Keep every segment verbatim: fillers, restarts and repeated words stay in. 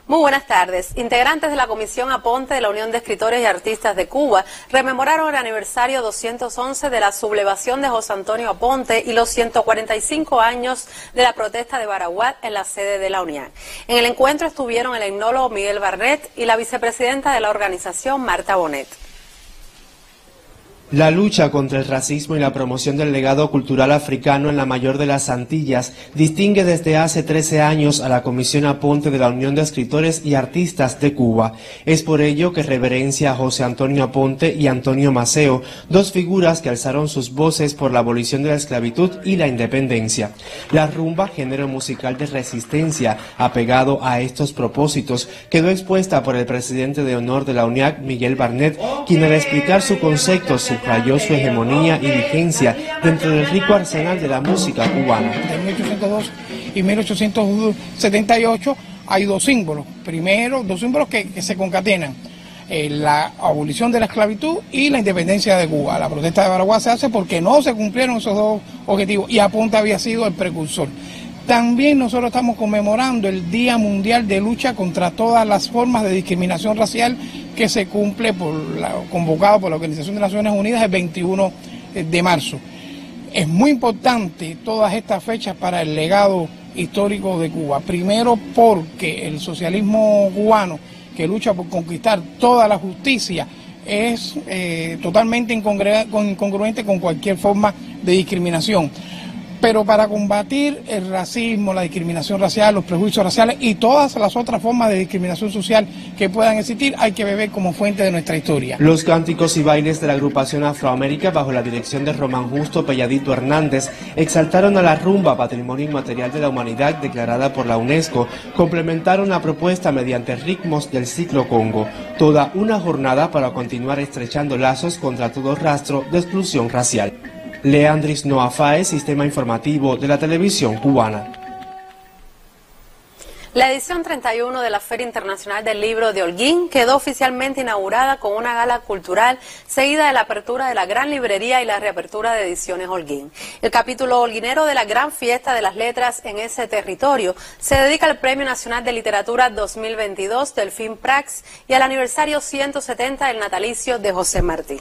Muy buenas tardes. Integrantes de la Comisión Aponte de la Unión de Escritores y Artistas de Cuba rememoraron el aniversario doscientos once de la sublevación de José Antonio Aponte y los ciento cuarenta y cinco años de la protesta de Baraguat en la sede de la UNIAC. En el encuentro estuvieron el etnólogo Miguel Barnet y la vicepresidenta de la organización, Marta Bonet. La lucha contra el racismo y la promoción del legado cultural africano en la mayor de las Antillas distingue desde hace trece años a la Comisión Aponte de la Unión de Escritores y Artistas de Cuba. Es por ello que reverencia a José Antonio Aponte y Antonio Maceo, dos figuras que alzaron sus voces por la abolición de la esclavitud y la independencia. La rumba, género musical de resistencia apegado a estos propósitos, quedó expuesta por el presidente de honor de la UNIAC, Miguel Barnet, quien al explicar su concepto subrayó su hegemonía y vigencia dentro del rico arsenal de la música cubana. En mil ochocientos dos y mil ochocientos setenta y ocho hay dos símbolos, primero dos símbolos que, que se concatenan, eh, la abolición de la esclavitud y la independencia de Cuba. La protesta de Baraguat se hace porque no se cumplieron esos dos objetivos y Aponte había sido el precursor. También nosotros estamos conmemorando el Día Mundial de Lucha contra todas las formas de discriminación racial que se cumple, por la, convocado por la Organización de las Naciones Unidas el veintiuno de marzo. Es muy importante todas estas fechas para el legado histórico de Cuba. Primero porque el socialismo cubano, que lucha por conquistar toda la justicia, es eh, totalmente incongruente con cualquier forma de discriminación. Pero para combatir el racismo, la discriminación racial, los prejuicios raciales y todas las otras formas de discriminación social que puedan existir, hay que beber como fuente de nuestra historia. Los cánticos y bailes de la agrupación Afroamérica, bajo la dirección de Román Justo Pelladito Hernández, exaltaron a la rumba, patrimonio inmaterial de la humanidad declarada por la UNESCO, complementaron la propuesta mediante ritmos del ciclo Congo. Toda una jornada para continuar estrechando lazos contra todo rastro de exclusión racial. Leandris Noafae, Sistema Informativo de la Televisión Cubana. La edición treinta y uno de la Feria Internacional del Libro de Holguín quedó oficialmente inaugurada con una gala cultural seguida de la apertura de la Gran Librería y la reapertura de Ediciones Holguín. El capítulo holguinero de la Gran Fiesta de las Letras en ese territorio se dedica al Premio Nacional de Literatura dos mil veintidós del FIMPRAX y al aniversario ciento setenta del natalicio de José Martí.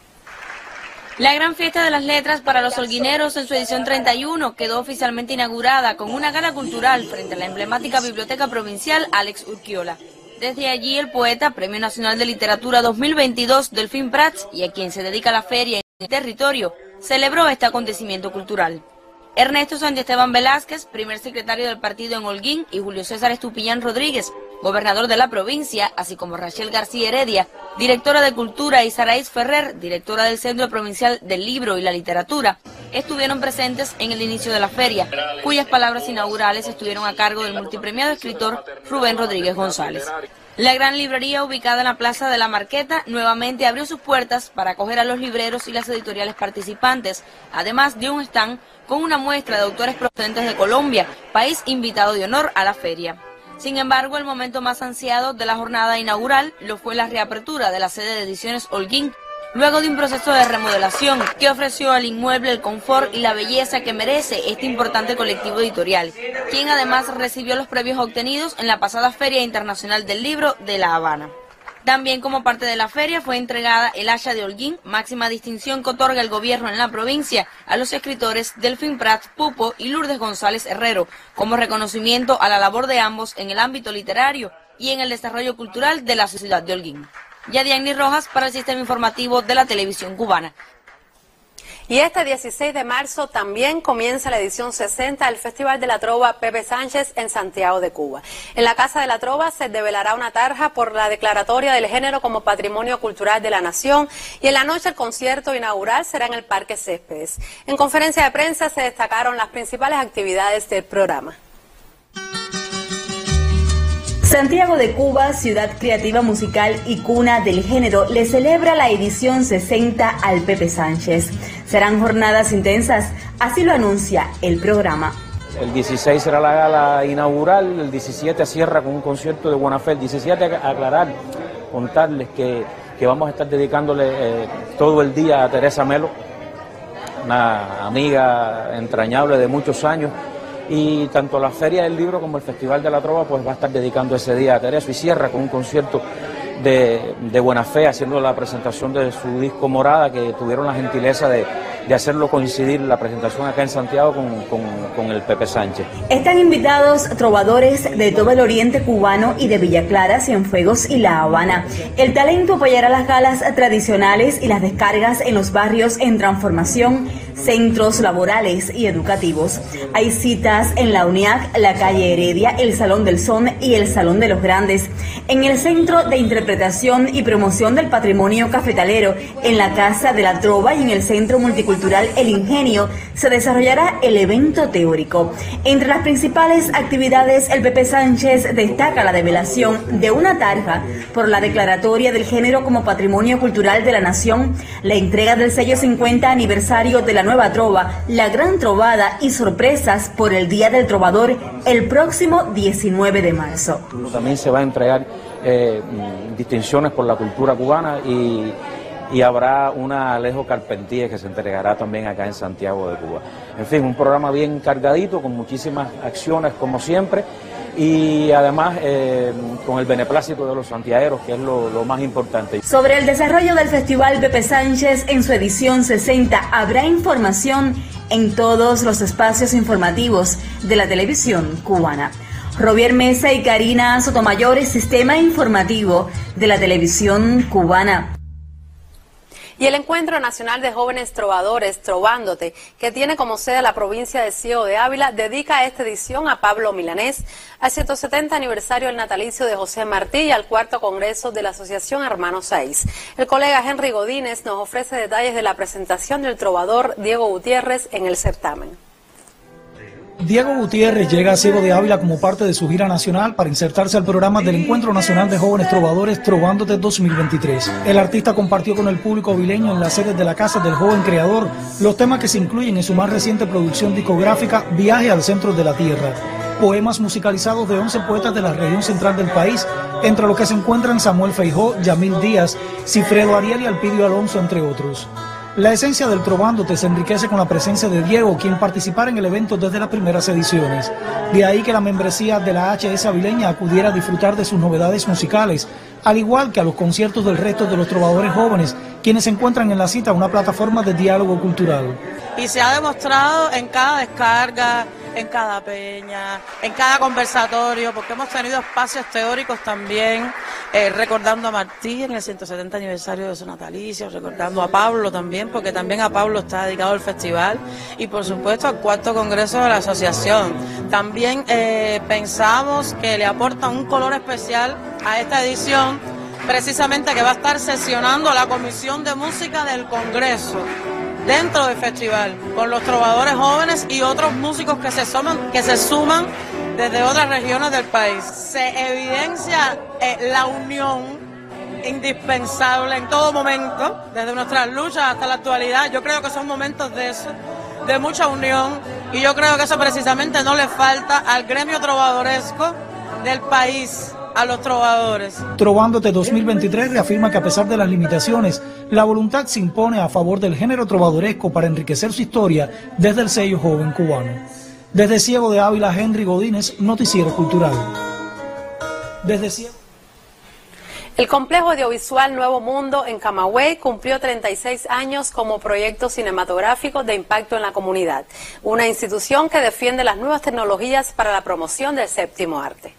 La Gran Fiesta de las Letras para los holguineros en su edición treinta y uno quedó oficialmente inaugurada con una gala cultural frente a la emblemática Biblioteca Provincial Alex Urquiola. Desde allí el poeta, Premio Nacional de Literatura dos mil veintidós del FIMPRAX y a quien se dedica la feria en el territorio, celebró este acontecimiento cultural. Ernesto Santiesteban Velázquez, primer secretario del partido en Holguín, y Julio César Estupiñán Rodríguez, gobernador de la provincia, así como Rachel García Heredia, directora de Cultura, y Saraís Ferrer, directora del Centro Provincial del Libro y la Literatura, estuvieron presentes en el inicio de la feria, cuyas palabras inaugurales estuvieron a cargo del multipremiado escritor Rubén Rodríguez González. La gran librería, ubicada en la Plaza de la Marqueta, nuevamente abrió sus puertas para acoger a los libreros y las editoriales participantes, además de un stand con una muestra de autores procedentes de Colombia, país invitado de honor a la feria. Sin embargo, el momento más ansiado de la jornada inaugural lo fue la reapertura de la sede de Ediciones Holguín, luego de un proceso de remodelación que ofreció al inmueble el confort y la belleza que merece este importante colectivo editorial, quien además recibió los premios obtenidos en la pasada Feria Internacional del Libro de La Habana. También como parte de la feria fue entregada el Haya de Holguín, máxima distinción que otorga el gobierno en la provincia a los escritores Delfín Prats Pupo y Lourdes González Herrero, como reconocimiento a la labor de ambos en el ámbito literario y en el desarrollo cultural de la sociedad de Holguín. Yadiani Rojas para el Sistema Informativo de la Televisión Cubana. Y este dieciséis de marzo también comienza la edición sesenta del Festival de la Trova Pepe Sánchez en Santiago de Cuba. En la Casa de la Trova se develará una tarja por la declaratoria del género como Patrimonio Cultural de la Nación y en la noche el concierto inaugural será en el Parque Céspedes. En conferencia de prensa se destacaron las principales actividades del programa. Santiago de Cuba, ciudad creativa musical y cuna del género, le celebra la edición sesenta al Pepe Sánchez. Serán jornadas intensas, así lo anuncia el programa. El dieciséis será la gala inaugural, el diecisiete cierra con un concierto de Buena Fe. El diecisiete, aclarar, contarles que, que vamos a estar dedicándole eh, todo el día a Teresa Melo, una amiga entrañable de muchos años, y tanto la Feria del Libro como el Festival de la Trova pues va a estar dedicando ese día a Tereso, y cierra con un concierto de, de Buena Fe, haciendo la presentación de su disco Morada, que tuvieron la gentileza de, de hacerlo coincidir la presentación acá en Santiago con, con, con el Pepe Sánchez. Están invitados trovadores de todo el oriente cubano y de Villa Clara, Cienfuegos y La Habana. El talento apoyará las galas tradicionales y las descargas en los barrios en transformación, centros laborales y educativos. Hay citas en la UNIAC, la calle Heredia, el Salón del Son y el Salón de los Grandes. En el Centro de Interpretación y Promoción del Patrimonio Cafetalero, en la Casa de la Trova y en el Centro Multicultural El Ingenio, se desarrollará el evento teórico. Entre las principales actividades, el Pepe Sánchez destaca la develación de una tarja por la declaratoria del género como Patrimonio Cultural de la Nación, la entrega del sello cincuenta aniversario de la Nueva Trova, la Gran Trovada y sorpresas por el Día del Trovador el próximo diecinueve de marzo. También se va a entregar eh, distinciones por la cultura cubana y, y habrá una Alejo Carpentier que se entregará también acá en Santiago de Cuba. En fin, un programa bien cargadito con muchísimas acciones como siempre, y además eh, con el beneplácito de los santiagueros, que es lo, lo más importante. Sobre el desarrollo del Festival Pepe Sánchez en su edición sesenta habrá información en todos los espacios informativos de la televisión cubana. Robier Mesa y Karina Sotomayor, Sistema Informativo de la Televisión Cubana. Y el Encuentro Nacional de Jóvenes Trovadores, Trovándote, que tiene como sede la provincia de Ciego de Ávila, dedica esta edición a Pablo Milanés, al ciento setenta aniversario del natalicio de José Martí y al cuarto congreso de la Asociación Hermanos Saiz. El colega Henry Godínez nos ofrece detalles de la presentación del trovador Diego Gutiérrez en el certamen. Diego Gutiérrez llega a Ciego de Ávila como parte de su gira nacional para insertarse al programa del Encuentro Nacional de Jóvenes Trovadores Trovándote dos mil veintitrés. El artista compartió con el público avileño en las sedes de la Casa del Joven Creador los temas que se incluyen en su más reciente producción discográfica Viaje al Centro de la Tierra. Poemas musicalizados de once poetas de la región central del país, entre los que se encuentran Samuel Feijó, Yamil Díaz, Cifredo Ariel y Alpidio Alonso, entre otros. La esencia del Trovándote se enriquece con la presencia de Diego, quien participará en el evento desde las primeras ediciones. De ahí que la membresía de la H S avileña acudiera a disfrutar de sus novedades musicales, al igual que a los conciertos del resto de los trovadores jóvenes, quienes encuentran en la cita una plataforma de diálogo cultural. Y se ha demostrado en cada descarga, en cada peña, en cada conversatorio, porque hemos tenido espacios teóricos también, eh, recordando a Martí en el ciento setenta aniversario de su natalicio, recordando a Pablo también, porque también a Pablo está dedicado el festival, y por supuesto al cuarto congreso de la asociación. También eh, pensamos que le aporta un color especial a esta edición, precisamente que va a estar sesionando la Comisión de Música del Congreso dentro del festival, con los trovadores jóvenes y otros músicos que se suman, que se suman desde otras regiones del país. Se evidencia eh, la unión indispensable en todo momento, desde nuestras luchas hasta la actualidad. Yo creo que son momentos de eso, de mucha unión, y yo creo que eso precisamente no le falta al gremio trovadoresco del país, a los trovadores. Trovándote dos mil veintitrés reafirma que a pesar de las limitaciones, la voluntad se impone a favor del género trovadoresco para enriquecer su historia desde el sello joven cubano. Desde Ciego de Ávila, Henry Godínez, Noticiero Cultural. Desde Ciego... El Complejo Audiovisual Nuevo Mundo en Camagüey cumplió treinta y seis años como proyecto cinematográfico de impacto en la comunidad, una institución que defiende las nuevas tecnologías para la promoción del séptimo arte.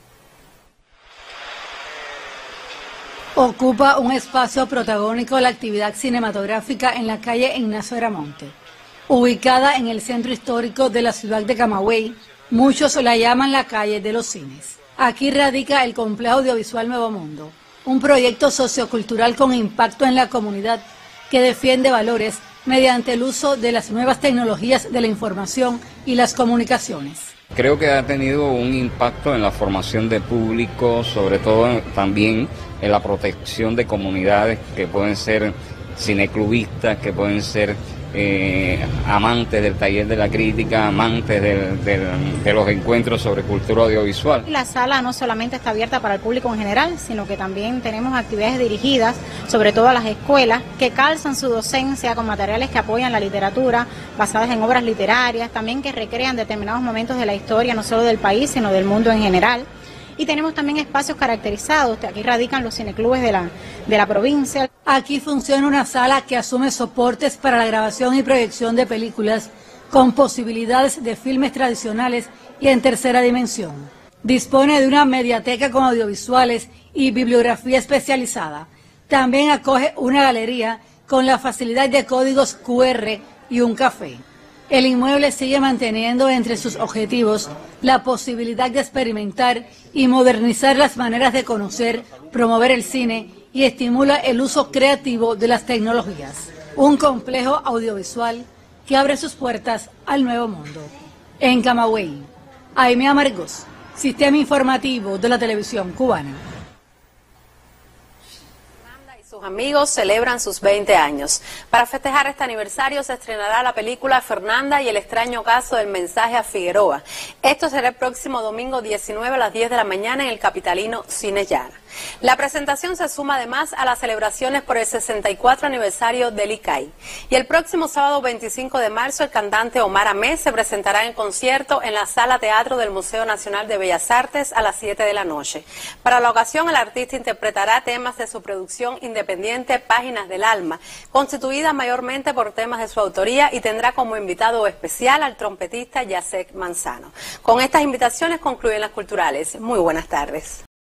Ocupa un espacio protagónico la actividad cinematográfica en la calle Ignacio Aramonte. Ubicada en el centro histórico de la ciudad de Camagüey, muchos la llaman la calle de los cines. Aquí radica el Complejo Audiovisual Nuevo Mundo, un proyecto sociocultural con impacto en la comunidad que defiende valores mediante el uso de las nuevas tecnologías de la información y las comunicaciones. Creo que ha tenido un impacto en la formación de público, sobre todo también en la protección de comunidades que pueden ser cineclubistas, que pueden ser eh, amantes del taller de la crítica, amantes del, del, de los encuentros sobre cultura audiovisual. La sala no solamente está abierta para el público en general, sino que también tenemos actividades dirigidas, sobre todo a las escuelas, que calzan su docencia con materiales que apoyan la literatura, basadas en obras literarias, también que recrean determinados momentos de la historia, no solo del país, sino del mundo en general. Y tenemos también espacios caracterizados, aquí radican los cineclubes de la, de la provincia. Aquí funciona una sala que asume soportes para la grabación y proyección de películas con posibilidades de filmes tradicionales y en tercera dimensión. Dispone de una mediateca con audiovisuales y bibliografía especializada. También acoge una galería con la facilidad de códigos cu erre y un café. El inmueble sigue manteniendo entre sus objetivos la posibilidad de experimentar y modernizar las maneras de conocer, promover el cine y estimula el uso creativo de las tecnologías. Un complejo audiovisual que abre sus puertas al nuevo mundo. En Camagüey, Aimea Margos, Sistema Informativo de la Televisión Cubana. Sus amigos celebran sus veinte años. Para festejar este aniversario se estrenará la película Fernanda y el extraño caso del mensaje a Figueroa. Esto será el próximo domingo diecinueve a las diez de la mañana en el capitalino Cine Yara. La presentación se suma además a las celebraciones por el sesenta y cuatro aniversario del I C A I. Y el próximo sábado veinticinco de marzo el cantante Omar Amé se presentará en concierto en la Sala Teatro del Museo Nacional de Bellas Artes a las siete de la noche. Para la ocasión el artista interpretará temas de su producción independiente Páginas del Alma, constituida mayormente por temas de su autoría, y tendrá como invitado especial al trompetista Yasek Manzano. Con estas invitaciones concluyen las culturales. Muy buenas tardes.